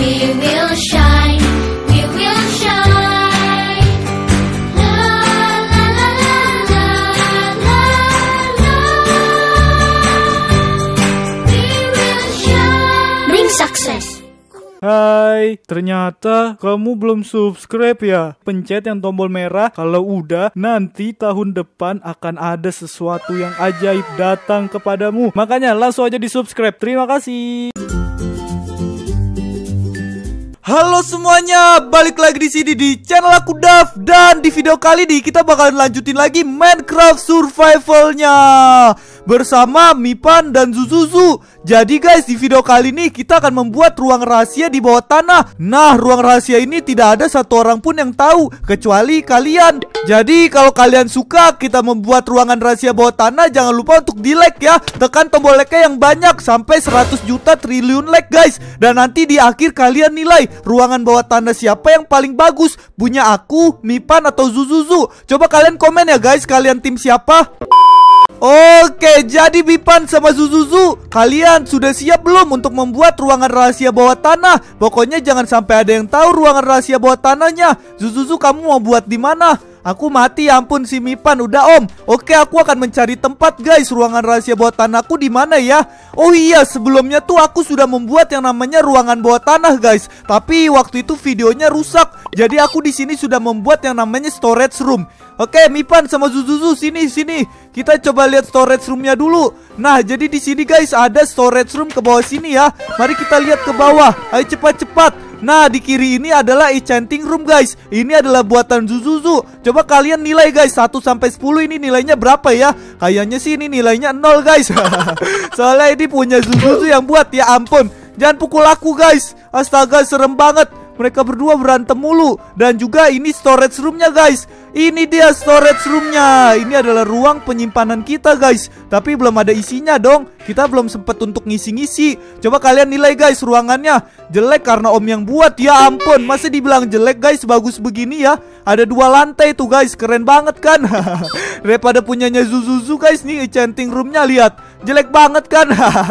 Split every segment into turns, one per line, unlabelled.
We will shine. We will shine. La la la la la la la. We will shine. Bring success.
Hai, ternyata kamu belum subscribe ya? Pencet yang tombol merah. Kalau udah, nanti tahun depan akan ada sesuatu yang ajaib datang kepadamu. Makanya langsung aja di subscribe. Terima kasih. Halo semuanya, balik lagi di sini di channel aku Dav. Dan di video kali ini kita bakalan lanjutin lagi Minecraft survivalnya bersama Mipan dan Zuzuzu. Jadi guys, di video kali ini kita akan membuat ruang rahasia di bawah tanah. Nah, ruang rahasia ini tidak ada satu orang pun yang tahu kecuali kalian. Jadi kalau kalian suka kita membuat ruangan rahasia bawah tanah, jangan lupa untuk di like ya. Tekan tombol like-nya yang banyak sampai 100 juta triliun like guys. Dan nanti di akhir kalian nilai ruangan bawah tanah siapa yang paling bagus, punya aku, Mipan atau Zuzuzu. Coba kalian komen ya guys, kalian tim siapa? Oke, jadi Mipan sama Zuzuzu, kalian sudah siap belum untuk membuat ruangan rahasia bawah tanah? Pokoknya jangan sampai ada yang tahu ruangan rahasia bawah tanahnya. Zuzuzu, kamu mau buat di mana? Aku mati, ya ampun si Mipan, udah om. Oke, aku akan mencari tempat guys. Ruangan rahasia bawah tanahku di mana ya? Oh iya, sebelumnya tuh aku sudah membuat yang namanya ruangan bawah tanah guys. Tapi waktu itu videonya rusak. Jadi aku di sini sudah membuat yang namanya storage room. Oke, Mipan sama Zuzuzu, sini. Kita coba lihat storage roomnya dulu. Nah, jadi di sini guys ada storage room ke bawah sini ya. Mari kita lihat ke bawah. Ayo cepat. Nah, di kiri ini adalah enchanting room guys. Ini adalah buatan Zuzuzu. Coba kalian nilai guys, 1 sampai 10 ini nilainya berapa ya? Kayaknya sih ini nilainya 0 guys. Soalnya ini punya Zuzuzu yang buat, ya ampun. Jangan pukul aku guys. Astaga, serem banget. Mereka berdua berantem mulu. Dan juga ini storage roomnya guys. Ini dia storage roomnya. Ini adalah ruang penyimpanan kita guys. Tapi belum ada isinya dong. Kita belum sempat untuk ngisi-ngisi. Coba kalian nilai guys ruangannya. Jelek karena om yang buat, ya ampun. Masa dibilang jelek guys, bagus begini ya. Ada 2 lantai tuh guys, keren banget kan. Daripada punyanya Zuzuzu guys. Nih enchanting roomnya, lihat. Jelek banget kan.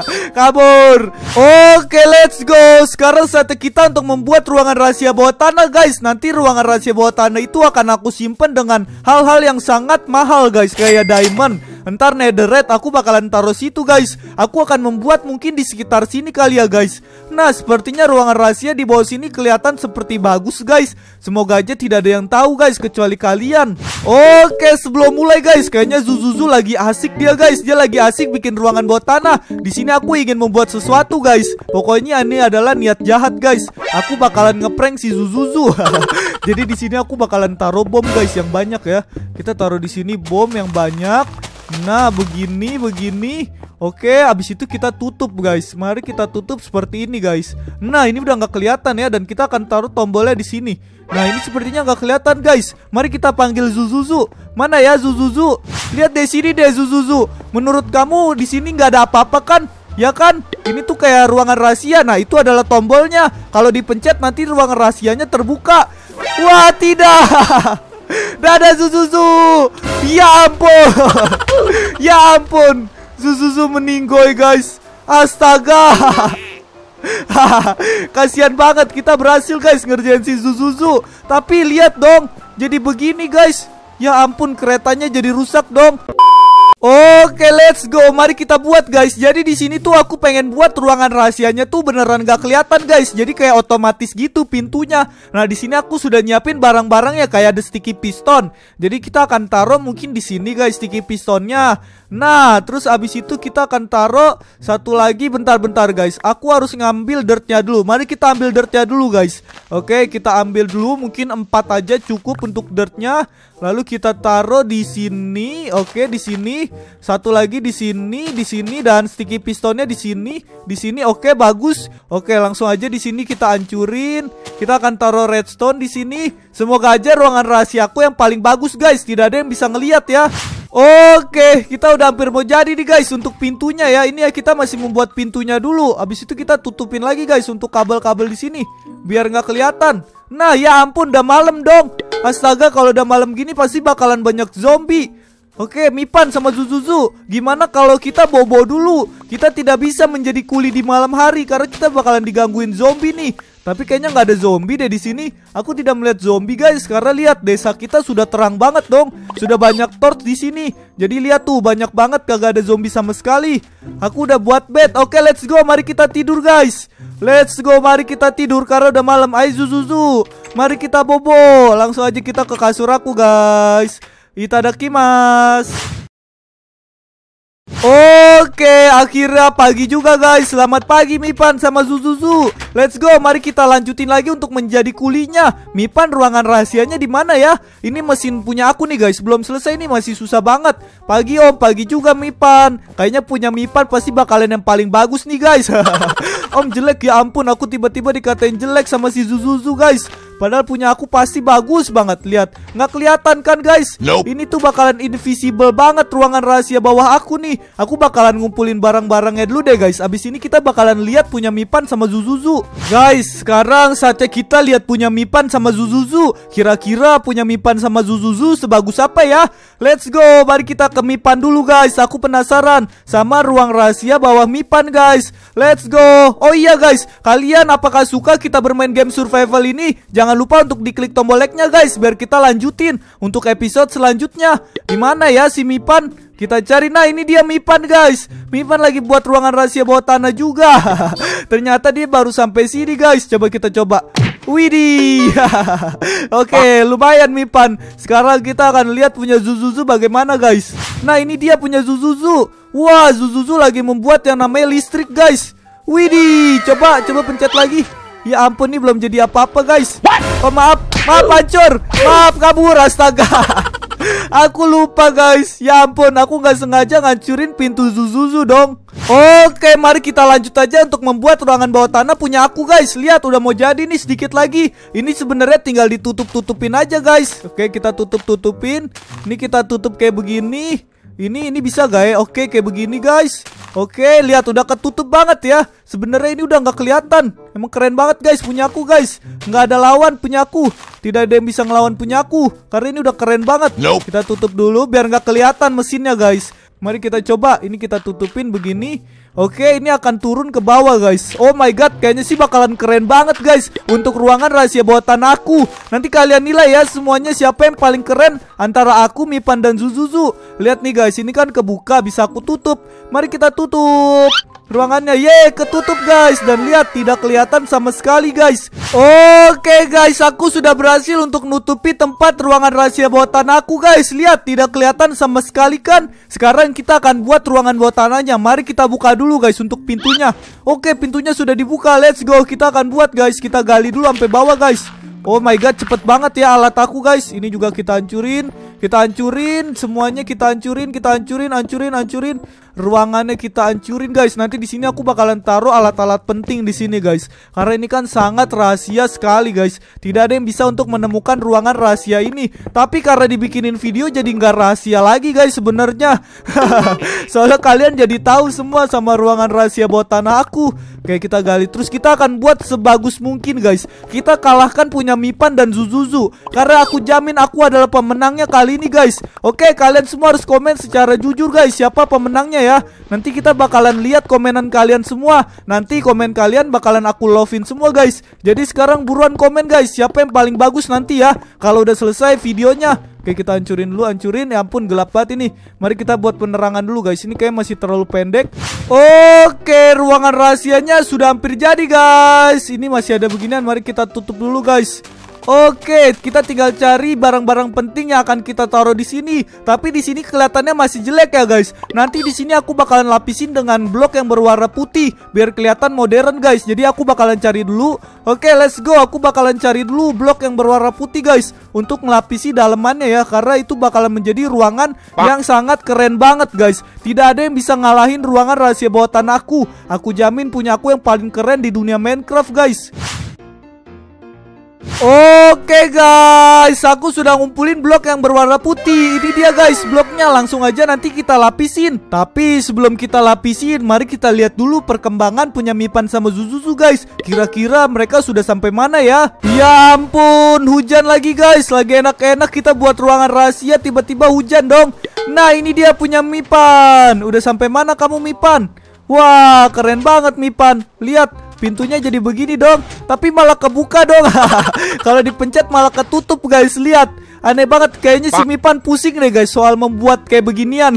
Kabur. Oke, let's go. Sekarang saatnya kita untuk membuat ruangan rahasia bawah tanah guys. Nanti ruangan rahasia bawah tanah itu akan aku simpen dengan hal-hal yang sangat mahal guys, kayak diamond. Ntar netherite aku bakalan taruh situ guys. Aku akan membuat mungkin di sekitar sini kali ya guys. Nah, sepertinya ruangan rahasia di bawah sini kelihatan seperti bagus guys. Semoga aja tidak ada yang tahu guys kecuali kalian. Oke, sebelum mulai guys, kayaknya Zuzuzu lagi asik dia guys. Dia lagi asik bikin ruangan bawah tanah. Di sini aku ingin membuat sesuatu guys. Pokoknya ini adalah niat jahat guys. Aku bakalan ngeprank si Zuzuzu. Jadi di sini aku bakalan taruh bom guys yang banyak ya. Kita taruh di sini bom yang banyak. Nah, begini. Oke, abis itu kita tutup guys. Mari kita tutup seperti ini guys. Nah, ini udah nggak kelihatan ya. Dan kita akan taruh tombolnya di sini. Nah, ini sepertinya nggak kelihatan guys. Mari kita panggil Zuzuzu. Mana ya Zuzuzu? Lihat deh sini deh Zuzuzu. Menurut kamu di sini nggak ada apa-apa kan? Ya kan? Ini tuh kayak ruangan rahasia. Nah, itu adalah tombolnya. Kalau dipencet nanti ruangan rahasianya terbuka. Wah, tidak. Dadah Zuzuzu. Ya ampun. Ya ampun. Zuzuzu meninggoy guys. Astaga. Kasihan banget, kita berhasil guys ngerjain si Zuzuzu. Tapi lihat dong, jadi begini guys. Ya ampun, keretanya jadi rusak dong. Oke, let's go. Mari kita buat guys. Jadi di sini tuh aku pengen buat ruangan rahasianya tuh beneran gak kelihatan guys. Jadi kayak otomatis gitu pintunya. Nah, di sini aku sudah nyiapin barang-barangnya kayak ada sticky piston. Jadi kita akan taruh mungkin di sini guys sticky pistonnya. Nah, terus abis itu kita akan taruh satu lagi. Bentar guys. Aku harus ngambil dirtnya dulu. Mari kita ambil dirtnya dulu guys. Oke, kita ambil dulu. Mungkin 4 aja cukup untuk dirtnya. Lalu kita taruh di sini. Oke, di sini. Satu lagi di sini, dan sticky pistonnya di sini. Oke, bagus. Oke, langsung aja di sini kita hancurin. Kita akan taruh redstone di sini. Semoga aja ruangan rahasiaku yang paling bagus guys. Tidak ada yang bisa ngelihat ya. Oke, kita udah hampir mau jadi nih guys untuk pintunya ya. Ini ya, kita masih membuat pintunya dulu. Habis itu kita tutupin lagi guys untuk kabel-kabel di sini biar nggak kelihatan. Nah, ya ampun, udah malam dong. Astaga, kalau udah malam gini pasti bakalan banyak zombie. Oke, Mipan sama Zuzuzu, gimana kalau kita bobo dulu? Kita tidak bisa menjadi kuli di malam hari karena kita bakalan digangguin zombie nih. Tapi kayaknya nggak ada zombie deh di sini. Aku tidak melihat zombie guys, karena lihat desa kita sudah terang banget dong. Sudah banyak torch di sini. Jadi lihat tuh, banyak banget, kagak ada zombie sama sekali. Aku udah buat bed. Oke, let's go. Mari kita tidur guys. Let's go, mari kita tidur karena udah malam. Ayo Zuzuzu, mari kita bobo. Langsung aja kita ke kasur aku guys. Itadakimasu. Oke, akhirnya pagi juga guys. Selamat pagi Mipan sama Zuzuzu. Let's go, mari kita lanjutin lagi untuk menjadi kulinya. Mipan, ruangan rahasianya di mana ya? Ini mesin punya aku nih guys. Belum selesai nih, masih susah banget. Pagi Om, pagi juga Mipan. Kayaknya punya Mipan pasti bakalan yang paling bagus nih guys. Om jelek, ya ampun, aku tiba-tiba dikatain jelek sama si Zuzuzu guys. Padahal punya aku pasti bagus banget. Lihat, nggak kelihatan kan guys?
Nope.
Ini tuh bakalan invisible banget ruangan rahasia bawah aku nih. Aku bakalan ngumpulin barang-barangnya dulu deh guys. Abis ini kita bakalan lihat punya Mipan sama Zuzuzu. Guys, sekarang saatnya kita lihat punya Mipan sama Zuzuzu. Kira-kira punya Mipan sama Zuzuzu sebagus apa ya? Let's go, mari kita ke Mipan dulu guys. Aku penasaran sama ruang rahasia bawah Mipan guys. Let's go. Oh iya guys, kalian apakah suka kita bermain game survival ini? Jangan lupa untuk diklik tombol like-nya guys, biar kita lanjutin untuk episode selanjutnya. Dimana ya si Mipan? Kita cari. Nah, ini dia Mipan guys. Mipan lagi buat ruangan rahasia bawah tanah juga. Ternyata dia baru sampai sini guys. Coba kita coba. Widih. Oke, lumayan Mipan. Sekarang kita akan lihat punya Zuzuzu bagaimana guys. Nah, ini dia punya Zuzuzu. Wah, Zuzuzu lagi membuat yang namanya listrik guys. Widih, coba pencet lagi. Ya ampun, ini belum jadi apa-apa guys. Oh maaf hancur. Maaf, kabur, astaga. Aku lupa guys. Ya ampun, aku nggak sengaja ngancurin pintu Zuzuzu dong. Oke, mari kita lanjut aja untuk membuat ruangan bawah tanah punya aku guys. Lihat, udah mau jadi nih sedikit lagi. Ini sebenarnya tinggal ditutup-tutupin aja guys. Oke, kita tutup-tutupin. Ini kita tutup kayak begini. Ini bisa gak ya? Oke, kayak begini guys. Oke, lihat udah ketutup banget ya. Sebenarnya ini udah nggak kelihatan. Emang keren banget guys punya aku guys. Nggak ada lawan punya aku. Tidak ada yang bisa ngelawan punya aku. Karena ini udah keren banget.
Nope.
Kita tutup dulu biar nggak kelihatan mesinnya guys. Mari kita coba. Ini kita tutupin begini. Oke, ini akan turun ke bawah guys. Oh my god, kayaknya sih bakalan keren banget guys untuk ruangan rahasia bawah tanah aku. Nanti kalian nilai ya semuanya siapa yang paling keren antara aku, Mipan, dan Zuzuzu. Lihat nih guys, ini kan kebuka, bisa aku tutup. Mari kita tutup ruangannya. Yeay, ketutup guys. Dan lihat, tidak kelihatan sama sekali guys. Oke guys, aku sudah berhasil untuk nutupi tempat ruangan rahasia bawah tanah aku guys. Lihat, tidak kelihatan sama sekali kan. Sekarang kita akan buat ruangan bawah tanahnya. Mari kita buka dulu guys untuk pintunya. Oke, pintunya sudah dibuka. Let's go, kita akan buat guys. Kita gali dulu sampai bawah guys. Oh my god, cepet banget ya alat aku guys. Ini juga kita hancurin. Kita hancurin semuanya, kita hancurin, hancurin. Ruangannya kita hancurin guys. Nanti di sini aku bakalan taruh alat-alat penting di sini guys. Karena ini kan sangat rahasia sekali guys. Tidak ada yang bisa untuk menemukan ruangan rahasia ini. Tapi karena dibikinin video jadi nggak rahasia lagi guys sebenarnya. Soalnya kalian jadi tahu semua sama ruangan rahasia bawah tanah aku. Oke, kita gali terus. Kita akan buat sebagus mungkin guys. Kita kalahkan punya Mipan dan Zuzuzu. Karena aku jamin aku adalah pemenangnya kali ini guys. Oke, kalian semua harus komen secara jujur guys, siapa pemenangnya ya. Nanti kita bakalan lihat komenan kalian semua. Nanti komen kalian bakalan aku love-in semua guys. Jadi sekarang buruan komen guys, siapa yang paling bagus nanti ya kalau udah selesai videonya. Oke, kita hancurin dulu, hancurin. Ya ampun, gelap banget ini. Mari kita buat penerangan dulu guys. Ini kayak masih terlalu pendek. Oke, ruangan rahasianya sudah hampir jadi guys. Ini masih ada beginian. Mari kita tutup dulu guys. Oke, kita tinggal cari barang-barang penting yang akan kita taruh di sini. Tapi di sini kelihatannya masih jelek ya guys. Nanti di sini aku bakalan lapisin dengan blok yang berwarna putih biar kelihatan modern guys. Jadi aku bakalan cari dulu. Oke, let's go. Aku bakalan cari dulu blok yang berwarna putih guys untuk melapisi dalemannya ya. Karena itu bakalan menjadi ruangan yang sangat keren banget guys. Tidak ada yang bisa ngalahin ruangan rahasia bawah tanah aku. Aku jamin punya aku yang paling keren di dunia Minecraft guys. Oke guys, aku sudah ngumpulin blok yang berwarna putih. Ini dia guys bloknya, langsung aja nanti kita lapisin. Tapi sebelum kita lapisin, mari kita lihat dulu perkembangan punya Mipan sama Zuzuzu guys. Kira-kira mereka sudah sampai mana ya? Ya ampun, hujan lagi guys. Lagi enak-enak kita buat ruangan rahasia, tiba-tiba hujan dong. Nah, ini dia punya Mipan. Udah sampai mana kamu, Mipan? Wah, keren banget, Mipan. Lihat, pintunya jadi begini dong. Tapi malah kebuka dong. Kalau dipencet malah ketutup, guys. Lihat, aneh banget. Kayaknya si Mipan pusing deh, guys, soal membuat kayak beginian.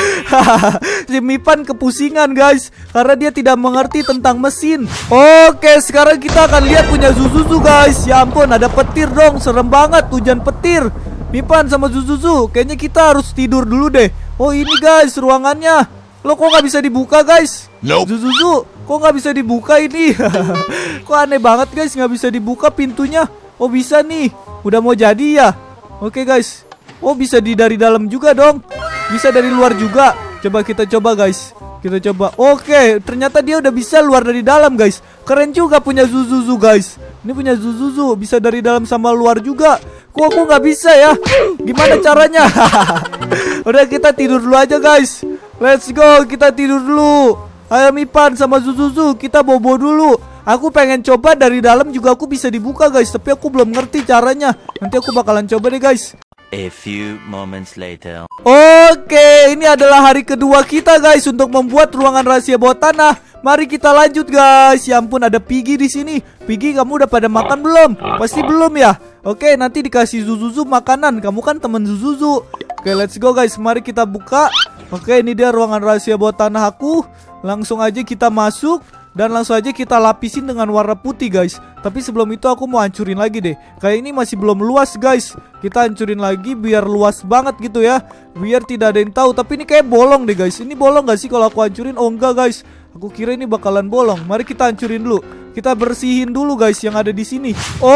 Si Mipan kepusingan, guys, karena dia tidak mengerti tentang mesin. Oke, sekarang kita akan lihat punya Zuzuzu, guys. Ya ampun, ada petir dong. Serem banget, hujan petir. Mipan sama Zuzuzu, kayaknya kita harus tidur dulu deh. Oh, ini guys ruangannya. Lo kok nggak bisa dibuka, guys?
Nope.
Zuzuzu, kok nggak bisa dibuka ini? Kok aneh banget, guys, nggak bisa dibuka pintunya. Oh, bisa nih. Udah mau jadi ya. Oke, guys. Oh, bisa dari dalam juga dong. Bisa dari luar juga. Coba kita coba, guys. Kita coba. Oke, ternyata dia udah bisa luar dari dalam, guys. Keren juga punya Zuzuzu, guys. Ini punya Zuzuzu, bisa dari dalam sama luar juga. Kok aku nggak bisa ya? Gimana caranya? Udah, kita tidur dulu aja, guys. Let's go, kita tidur dulu. Ayo Mipan sama Zuzuzu, kita bobo dulu. Aku pengen coba dari dalam juga aku bisa dibuka, guys. Tapi aku belum ngerti caranya. Nanti aku bakalan coba deh, guys.
A few moments later.
Oke, ini adalah hari kedua kita, guys, untuk membuat ruangan rahasia bawah tanah. Mari kita lanjut, guys. Ya ampun, ada Piggy di sini. Piggy, kamu udah pada makan belum? Pasti belum ya? Oke, nanti dikasih Zuzuzu makanan. Kamu kan temen Zuzuzu. Oke, let's go, guys. Mari kita buka. Oke, ini dia ruangan rahasia bawah tanah aku. Langsung aja kita masuk. Dan langsung aja kita lapisin dengan warna putih, guys. Tapi sebelum itu aku mau hancurin lagi deh. Kayak ini masih belum luas, guys. Kita hancurin lagi biar luas banget gitu ya. Biar tidak ada yang tahu. Tapi ini kayak bolong deh, guys. Ini bolong gak sih kalau aku hancurin? Oh enggak, guys. Aku kira ini bakalan bolong. Mari kita hancurin dulu. Kita bersihin dulu, guys, yang ada di sini.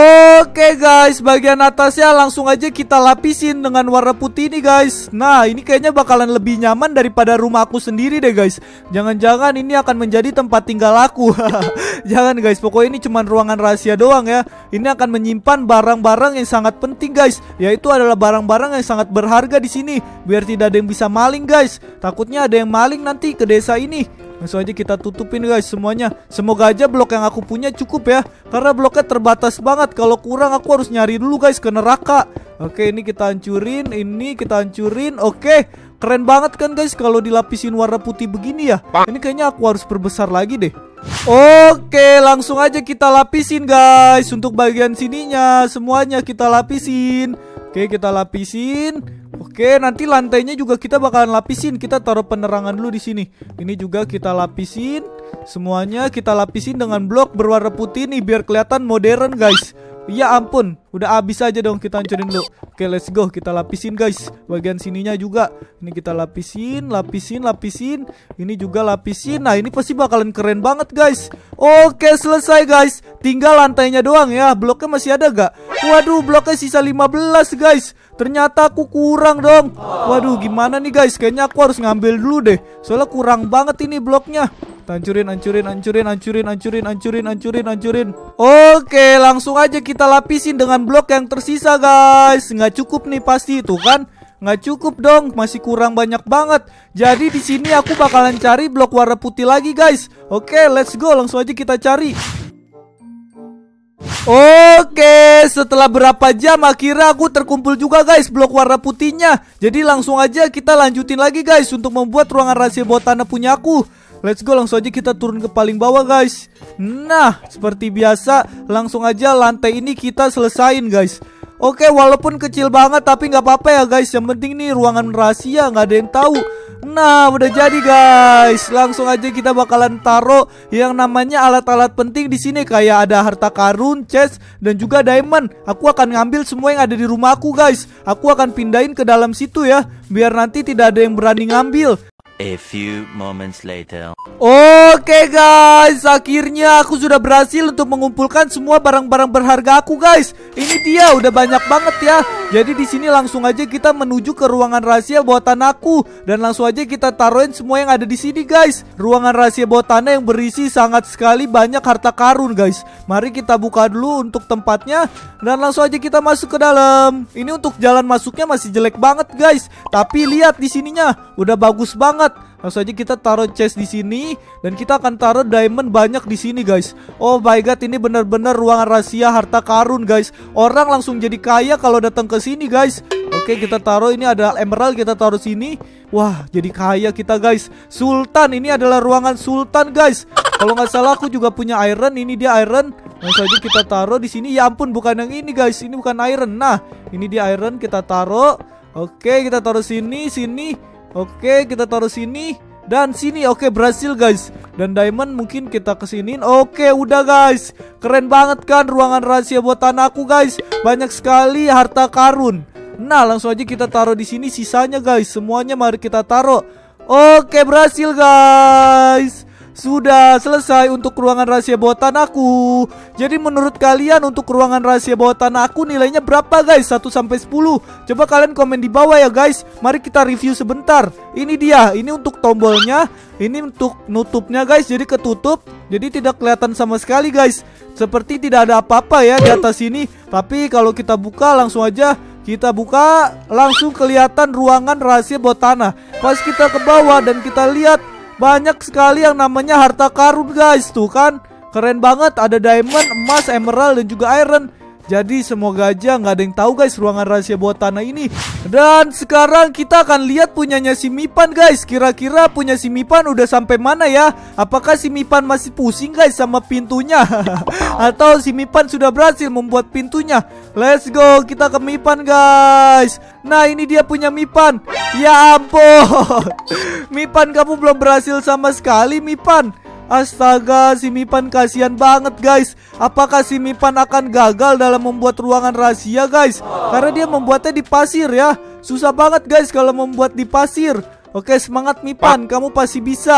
Oke, guys, bagian atasnya langsung aja kita lapisin dengan warna putih ini, guys. Nah, ini kayaknya bakalan lebih nyaman daripada rumah aku sendiri deh, guys. Jangan-jangan ini akan menjadi tempat tinggal aku. Jangan, guys, pokoknya ini cuma ruangan rahasia doang ya. Ini akan menyimpan barang-barang yang sangat penting, guys. Yaitu adalah barang-barang yang sangat berharga di sini. Biar tidak ada yang bisa maling, guys. Takutnya ada yang maling nanti ke desa ini. Langsung aja kita tutupin, guys, semuanya. Semoga aja blok yang aku punya cukup ya. Karena bloknya terbatas banget. Kalau kurang aku harus nyari dulu, guys, ke neraka. Oke, ini kita hancurin. Ini kita hancurin. Oke, keren banget kan, guys, kalau dilapisin warna putih begini ya. Ini kayaknya aku harus perbesar lagi deh. Oke, langsung aja kita lapisin, guys. Untuk bagian sininya semuanya kita lapisin. Oke, kita lapisin. Oke, nanti lantainya juga kita bakalan lapisin. Kita taruh penerangan dulu di sini. Ini juga kita lapisin. Semuanya kita lapisin dengan blok berwarna putih nih biar kelihatan modern, guys. Ya ampun, udah habis aja dong, kita hancurin dulu. Oke, let's go, kita lapisin, guys. Bagian sininya juga. Ini kita lapisin, lapisin. Ini juga lapisin. Nah, ini pasti bakalan keren banget, guys. Oke, selesai, guys. Tinggal lantainya doang ya. Bloknya masih ada gak? Waduh, bloknya sisa 15, guys. Ternyata aku kurang dong. Waduh, gimana nih, guys? Kayaknya aku harus ngambil dulu deh. Soalnya kurang banget ini bloknya. Hancurin. Oke, langsung aja kita lapisin dengan blok yang tersisa, guys. Nggak cukup nih pasti, itu kan? Nggak cukup dong, masih kurang banyak banget. Jadi di sini aku bakalan cari blok warna putih lagi, guys. Oke, let's go, langsung aja kita cari. Oke, setelah berapa jam akhirnya aku terkumpul juga, guys, blok warna putihnya. Jadi langsung aja kita lanjutin lagi, guys, untuk membuat ruangan rahasia bawah tanah punya aku. Let's go, langsung aja kita turun ke paling bawah, guys. Nah, seperti biasa, langsung aja lantai ini kita selesain, guys. Oke, walaupun kecil banget tapi nggak apa-apa ya, guys. Yang penting nih ruangan rahasia, nggak ada yang tahu. Nah, udah jadi, guys. Langsung aja kita bakalan taruh yang namanya alat-alat penting di sini, kayak ada harta karun, chest, dan juga diamond. Aku akan ngambil semua yang ada di rumahku, guys. Aku akan pindahin ke dalam situ ya, biar nanti tidak ada yang berani ngambil.
A few moments later.
Oke, guys, akhirnya aku sudah berhasil untuk mengumpulkan semua barang-barang berharga aku, guys. Ini dia, udah banyak banget ya. Jadi di sini langsung aja kita menuju ke ruangan rahasia bawah tanahku dan langsung aja kita taruhin semua yang ada di sini, guys. Ruangan rahasia bawah tanah yang berisi sangat sekali banyak harta karun, guys. Mari kita buka dulu untuk tempatnya dan langsung aja kita masuk ke dalam. Ini untuk jalan masuknya masih jelek banget, guys. Tapi lihat di sininya, udah bagus banget. Langsung aja kita taruh chest di sini dan kita akan taruh diamond banyak di sini, guys. Oh my god, ini benar-benar ruangan rahasia harta karun, guys. Orang langsung jadi kaya kalau datang ke sini, guys. Oke, kita taruh, ini ada emerald, kita taruh sini. Wah, jadi kaya kita guys. Sultan, ini adalah ruangan Sultan guys. Kalau nggak salah aku juga punya iron. Ini dia iron. Langsung aja kita taruh di sini. Ya ampun, bukan yang ini guys. Ini bukan iron. Nah, ini dia iron, kita taruh. Oke, kita taruh sini, sini. Oke, kita taruh sini dan sini. Oke, berhasil guys. Dan diamond mungkin kita kesinin. Oke, udah guys. Keren banget kan ruangan rahasia buat tanahku guys. Banyak sekali harta karun. Nah, langsung aja kita taruh di sini sisanya guys. Semuanya mari kita taruh. Oke, berhasil guys. Sudah selesai untuk ruangan rahasia bawah tanahku. Jadi menurut kalian untuk ruangan rahasia bawah tanah aku nilainya berapa guys? 1 sampai 10. Coba kalian komen di bawah ya guys. Mari kita review sebentar. Ini dia, ini untuk tombolnya, ini untuk nutupnya guys. Jadi ketutup, jadi tidak kelihatan sama sekali guys. Seperti tidak ada apa-apa ya di atas ini. Tapi kalau kita buka langsung aja, kita buka langsung kelihatan ruangan rahasia bawah tanah. Pas kita ke bawah dan kita lihat banyak sekali yang namanya harta karun guys. Tuh kan, keren banget. Ada diamond, emas, emerald dan juga iron. Jadi semoga aja nggak ada yang tahu guys ruangan rahasia bawah tanah ini. Dan sekarang kita akan lihat punyanya si Mipan guys. Kira-kira punya si Mipan udah sampai mana ya? Apakah si Mipan masih pusing guys sama pintunya? Atau si Mipan sudah berhasil membuat pintunya? Let's go, kita ke Mipan guys. Nah, ini dia punya Mipan. Ya ampun. Mipan, kamu belum berhasil sama sekali Mipan. Astaga, si Mipan kasihan banget guys. Apakah si Mipan akan gagal dalam membuat ruangan rahasia guys? Karena dia membuatnya di pasir ya. Susah banget guys kalau membuat di pasir. Oke, semangat Mipan, kamu pasti bisa.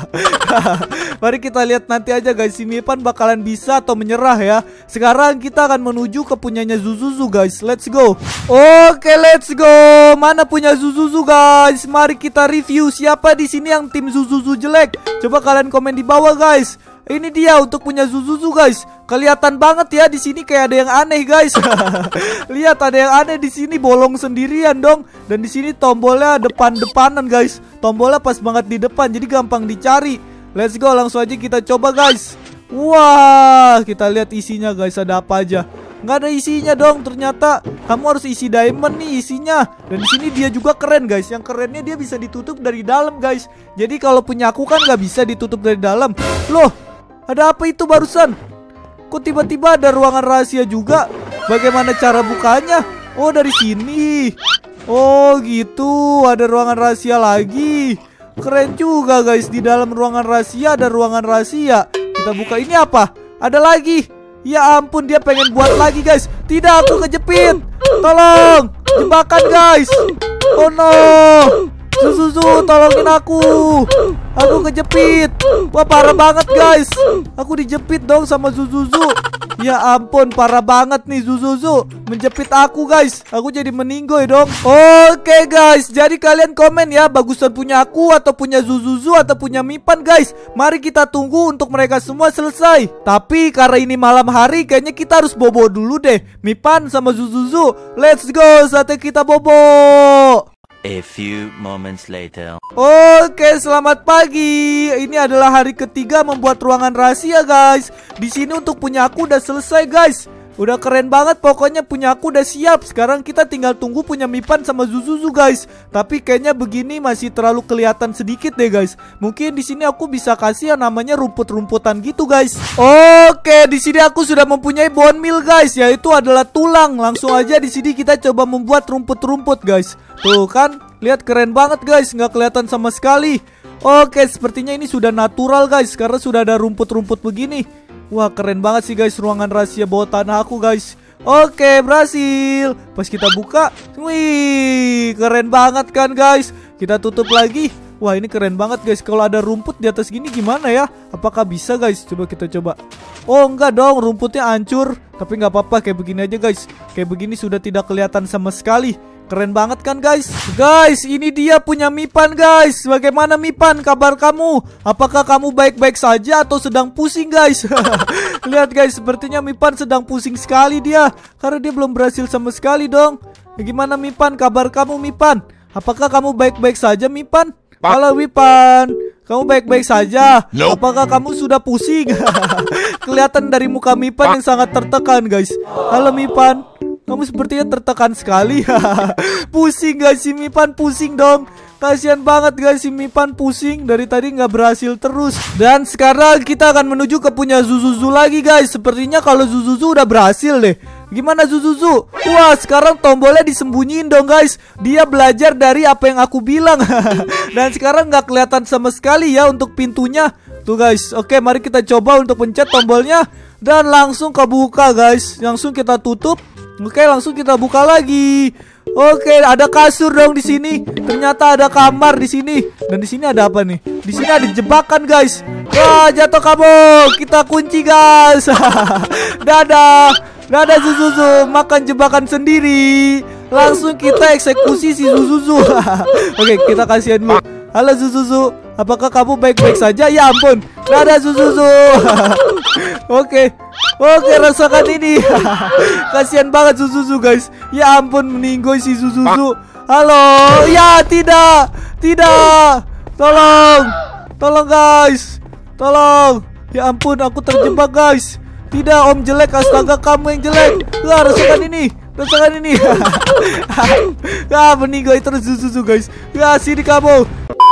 Mari kita lihat nanti aja guys, si Mipan bakalan bisa atau menyerah ya. Sekarang kita akan menuju ke punyanya Zuzuzu guys. Let's go. Oke, let's go. Mana punya Zuzuzu guys? Mari kita review siapa di sini yang tim Zuzuzu jelek. Coba kalian komen di bawah guys. Ini dia untuk punya Zuzuzu guys. Kelihatan banget ya di sini kayak ada yang aneh guys. Lihat, ada yang aneh di sini, bolong sendirian dong. Dan di sini tombolnya depan-depanan guys. Tombolnya pas banget di depan, jadi gampang dicari. Let's go, langsung aja kita coba guys. Wah, kita lihat isinya guys, ada apa aja. Nggak ada isinya dong ternyata. Kamu harus isi diamond nih isinya. Dan di sini dia juga keren guys. Yang kerennya dia bisa ditutup dari dalam guys. Jadi kalau punya aku kan nggak bisa ditutup dari dalam. Loh, ada apa itu barusan? Kok tiba-tiba ada ruangan rahasia juga? Bagaimana cara bukanya? Oh, dari sini. Oh gitu, ada ruangan rahasia lagi. Keren juga guys, di dalam ruangan rahasia ada ruangan rahasia. Kita buka, ini apa? Ada lagi. Ya ampun, dia pengen buat lagi guys. Tidak, aku kejepit. Tolong, jebakan guys. Oh no. Zuzuzu, tolongin aku. Aku kejepit. Wah, parah banget guys. Aku dijepit dong sama Zuzuzu. Ya ampun, parah banget nih Zuzuzu menjepit aku guys. Aku jadi meninggoy dong. Oke guys, jadi kalian komen ya, bagusan punya aku atau punya Zuzuzu atau punya Mipan guys. Mari kita tunggu untuk mereka semua selesai. Tapi karena ini malam hari, kayaknya kita harus bobo dulu deh. Mipan sama Zuzuzu, let's go, saatnya kita bobo.
A few moments later.
Oke, selamat pagi. Ini adalah hari ketiga membuat ruangan rahasia guys. Di sini untuk punya aku udah selesai guys. Udah keren banget, pokoknya punya aku udah siap. Sekarang kita tinggal tunggu punya Mipan sama Zuzuzu guys. Tapi kayaknya begini masih terlalu kelihatan sedikit deh guys. Mungkin di sini aku bisa kasih yang namanya rumput-rumputan gitu guys. Oke, di sini aku sudah mempunyai bone meal guys, yaitu adalah tulang. Langsung aja di sini kita coba membuat rumput-rumput guys. Tuh kan, lihat keren banget guys, nggak kelihatan sama sekali. Oke, sepertinya ini sudah natural guys, karena sudah ada rumput-rumput begini. Wah, keren banget sih guys ruangan rahasia bawah tanah aku guys. Oke, berhasil. Pas kita buka, wih, keren banget kan guys. Kita tutup lagi. Wah, ini keren banget guys. Kalau ada rumput di atas gini gimana ya? Apakah bisa guys? Coba kita coba. Oh enggak dong, rumputnya hancur. Tapi nggak apa-apa, kayak begini aja guys. Kayak begini sudah tidak kelihatan sama sekali. Keren banget kan guys. Guys, ini dia punya Mipan guys. Bagaimana Mipan, kabar kamu? Apakah kamu baik-baik saja atau sedang pusing guys? Lihat guys, sepertinya Mipan sedang pusing sekali dia. Karena dia belum berhasil sama sekali dong. Gimana Mipan, kabar kamu Mipan? Apakah kamu baik-baik saja Mipan? Halo Mipan, kamu baik-baik saja? Apakah kamu sudah pusing? Kelihatan dari muka Mipan yang sangat tertekan guys. Halo Mipan. Kamu sepertinya tertekan sekali. Pusing guys si Mipan, pusing dong. Kasihan banget guys si Mipan, pusing dari tadi nggak berhasil terus. Dan sekarang kita akan menuju ke punya Zuzuzu lagi guys. Sepertinya kalau Zuzuzu udah berhasil deh. Gimana Zuzuzu? Wah, sekarang tombolnya disembunyiin dong guys. Dia belajar dari apa yang aku bilang. Dan sekarang nggak kelihatan sama sekali ya untuk pintunya. Tuh guys, oke mari kita coba untuk pencet tombolnya. Dan langsung kebuka guys. Langsung kita tutup. Oke, langsung kita buka lagi. Oke, ada kasur dong di sini. Ternyata ada kamar di sini. Dan di sini ada apa nih? Di sini ada jebakan guys. Wah, jatuh kamu. Kita kunci guys. Dadah. Dadah Zuzuzu, makan jebakan sendiri. Langsung kita eksekusi si Zuzuzu. Oke, kita kasihan dulu. Halo Zuzuzu, apakah kamu baik-baik saja? Ya ampun. Dadah Zuzuzu. Oke, rasakan ini. Kasihan banget Zuzuzu guys. Ya ampun, meninggoy si Zuzuzu. Halo, ya tidak. Tolong guys. Tolong. Ya ampun, aku terjebak guys. Tidak, Om jelek, astaga kamu yang jelek. Wah, rasakan ini. Meninggoy terus Zuzuzu guys. Ya, sini kamu.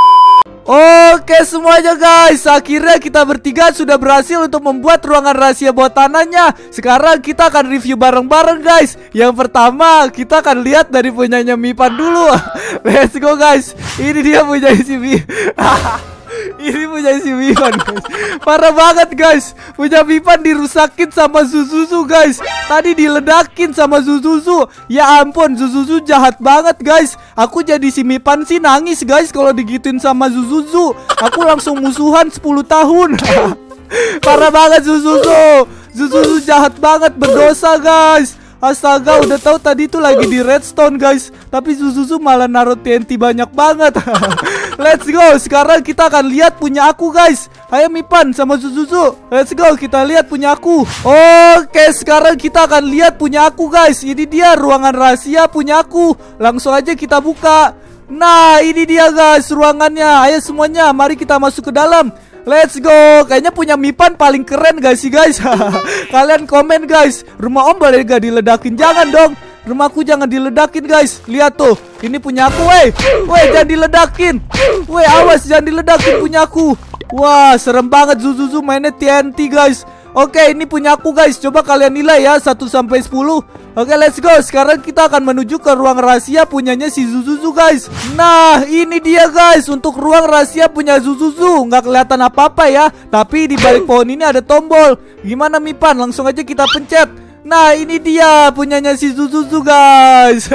Oke semuanya guys, akhirnya kita bertiga sudah berhasil untuk membuat ruangan rahasia bawah tanahnya. Sekarang kita akan review bareng-bareng guys. Yang pertama kita akan lihat dari punyanya Mipan dulu. Let's go guys. Ini dia punya si Mipan. Ini punya si Mipan guys. Parah banget guys. Punya Mipan dirusakin sama Zuzuzu guys. Tadi diledakin sama Zuzuzu. Ya ampun, Zuzuzu jahat banget guys. Aku jadi si Mipan sih nangis guys kalau digituin sama Zuzuzu. Aku langsung musuhan 10 tahun. Parah banget Zuzuzu. Zuzuzu jahat banget, berdosa guys. Astaga, udah tahu tadi tuh lagi di redstone guys, tapi Zuzuzu malah naruh TNT banyak banget. Let's go, sekarang kita akan lihat punya aku guys. Ayo Mipan sama Zuzuzu, let's go, kita lihat punya aku. Oke, sekarang kita akan lihat punya aku guys. Ini dia ruangan rahasia punya aku. Langsung aja kita buka. Nah, ini dia guys ruangannya. Ayo semuanya, mari kita masuk ke dalam. Let's go. Kayaknya punya Mipan paling keren guys sih guys. Kalian komen guys, rumah Om boleh gak diledakin? Jangan dong, rumahku jangan diledakin guys. Lihat tuh, ini punya aku. Weh jangan diledakin. Weh awas, jangan diledakin punya aku. Wah serem banget Zuzuzu mainnya TNT guys. Oke, ini punya aku guys. Coba kalian nilai ya 1 sampai 10. Oke, let's go. Sekarang kita akan menuju ke ruang rahasia punyanya si Zuzuzu guys. Nah, ini dia guys untuk ruang rahasia punya Zuzuzu. Nggak kelihatan apa-apa ya, tapi di balik pohon ini ada tombol. Gimana Mipan? Langsung aja kita pencet. Nah, ini dia punyanya si Zuzuzu guys.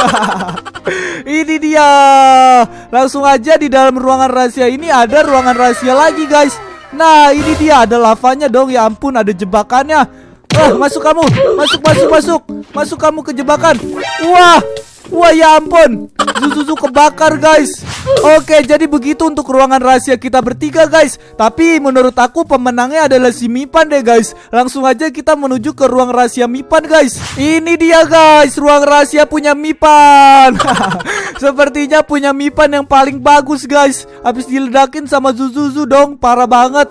Ini dia. Langsung aja di dalam ruangan rahasia ini ada ruangan rahasia lagi guys. Nah, ini dia, ada lavanya dong. Ya ampun, ada jebakannya. Masuk kamu. Masuk kamu ke jebakan. Wah, ya ampun. Zuzuzu kebakar guys. Oke, jadi begitu untuk ruangan rahasia kita bertiga guys. Tapi menurut aku pemenangnya adalah si Mipan deh guys. Langsung aja kita menuju ke ruang rahasia Mipan guys. Ini dia guys, ruang rahasia punya Mipan. Sepertinya punya Mipan yang paling bagus guys. Habis diledakin sama Zuzuzu dong, parah banget.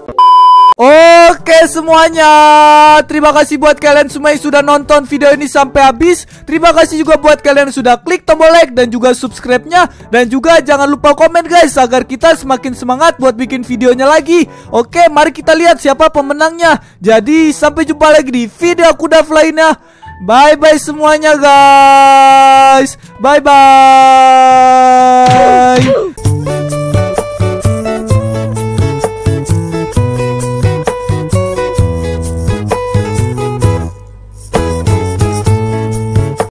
Oke semuanya, terima kasih buat kalian semua yang sudah nonton video ini sampai habis. Terima kasih juga buat kalian yang sudah klik tombol like dan juga subscribe-nya. Dan juga jangan lupa komen guys, agar kita semakin semangat buat bikin videonya lagi. Oke, mari kita lihat siapa pemenangnya. Jadi sampai jumpa lagi di video aku Daf lainnya. Bye-bye semuanya guys. Bye-bye.